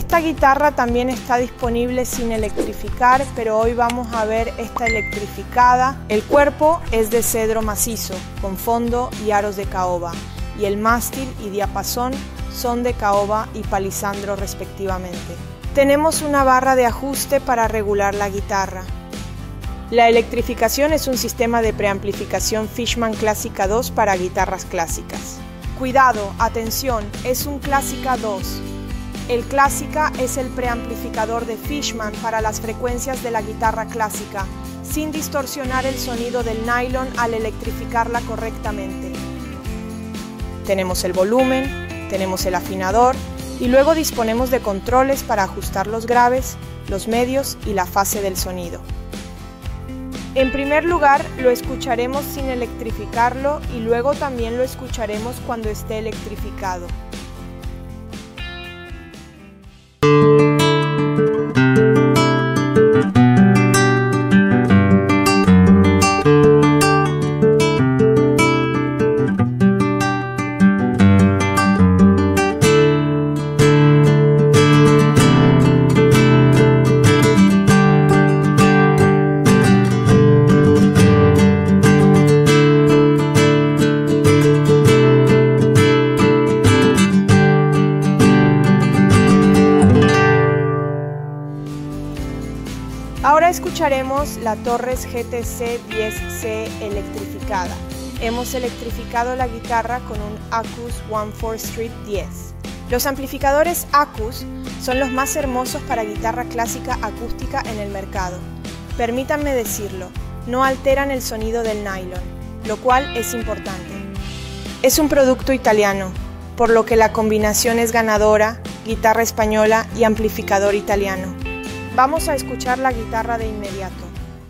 Esta guitarra también está disponible sin electrificar, pero hoy vamos a ver esta electrificada. El cuerpo es de cedro macizo, con fondo y aros de caoba, y el mástil y diapasón son de caoba y palisandro respectivamente. Tenemos una barra de ajuste para regular la guitarra. La electrificación es un sistema de preamplificación Fishman Clásica 2 para guitarras clásicas. Cuidado, atención, es un Clásica 2. El Clásica es el preamplificador de Fishman para las frecuencias de la guitarra clásica, sin distorsionar el sonido del nylon al electrificarla correctamente. Tenemos el volumen, tenemos el afinador y luego disponemos de controles para ajustar los graves, los medios y la fase del sonido. En primer lugar, lo escucharemos sin electrificarlo y luego también lo escucharemos cuando esté electrificado. Ahora escucharemos la Torres GTC 10C electrificada. Hemos electrificado la guitarra con un Acus 1/4 Street 10. Los amplificadores Acus son los más hermosos para guitarra clásica acústica en el mercado. Permítanme decirlo, no alteran el sonido del nylon, lo cual es importante. Es un producto italiano, por lo que la combinación es ganadora, guitarra española y amplificador italiano. Vamos a escuchar la guitarra de inmediato.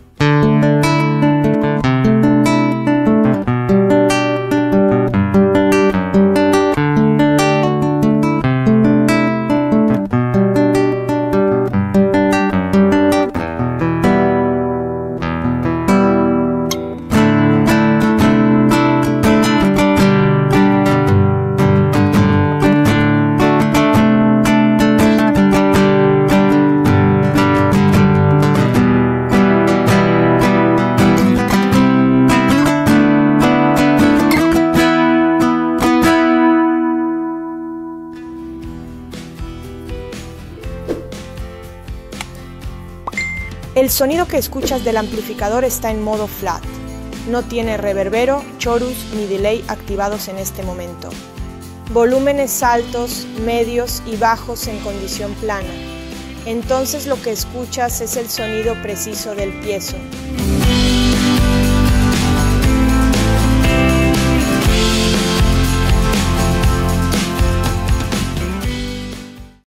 El sonido que escuchas del amplificador está en modo flat. No tiene reverbero, chorus ni delay activados en este momento. Volúmenes altos, medios y bajos en condición plana. Entonces lo que escuchas es el sonido preciso del piezo.